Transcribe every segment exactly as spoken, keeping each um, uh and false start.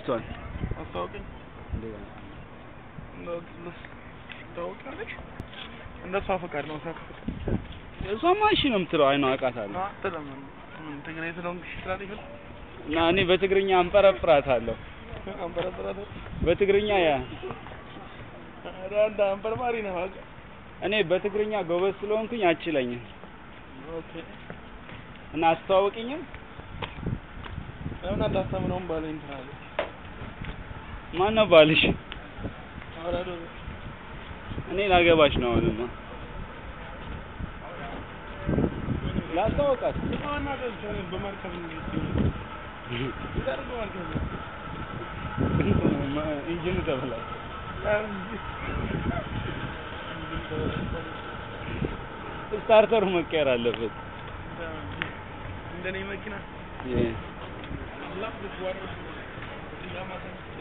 እሷን አስተዋውቀኝ ነው ታውቃለሽ እንደሷ ፈቃድ ነው ሳከፈ እሷ ማሽ ነው የምትለው አይኗ አውቃታለሁ አጥለም ምን ትግሬ ስለሆንሽ ትላለሽ እና እኔ በትግርኛ አንፈረፍራታለሁ አንፈረፍራታለሁ በትግርኛ ያ ራንዳ አንፈርማሪ ነው እኔ በትግርኛ ጎበዝ ስለሆንኩኝ አችለኝም ኦኬ እና አስተዋውቂኝም ለምን አታስተምረውም ባለኝ ትላለች ማን ነው ባልሽ አራዶ እኔ ላገባሽ ነው አሁንማ ላስተዋውቃት አና ደስ በማርከብ ነው ይደርገው አርከብ ኢንጂን ተበላ ስታርተሩ መቀየር አለበት እንደኔ መኪና የ ላፕ ዲስዋር ዲጋማታ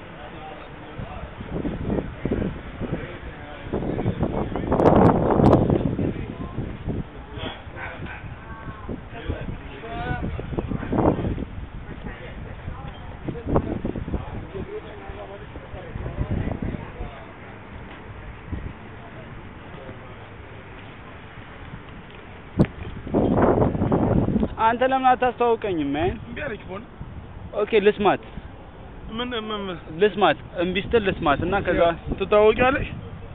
አንተ ለምን አታስተዋውቀኝም ማን ቢያለች ሆነ ኦኬ ልስማት ምን ምን ልስማት እምቢ ስትል ልስማት እና ከዛ ትታወቂያለሽ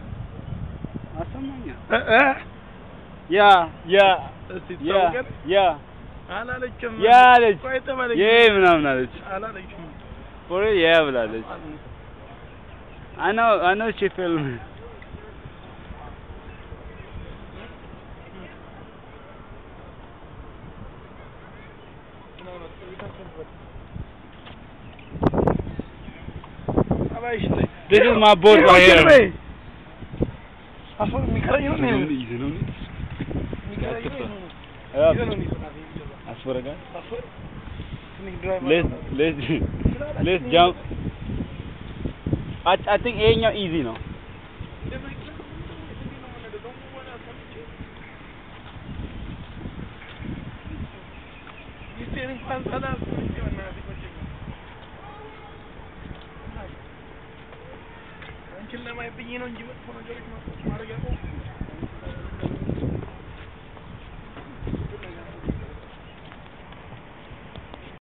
አሰማኛ እ እ ያ ያ ያ ያ አላለችም ያ አለች የ ምናምን አለች አላለችም ፎር ያ ብላለች I know I know she film This is my boat right here. Aso mikarayo ne? Izino ne? Mikarayo ne? Yeah. Izino ne? Asfaraga? Asfar? Sneak driver. Let's let's let's jump. I I think A easy now. Kill them, I begin on you for a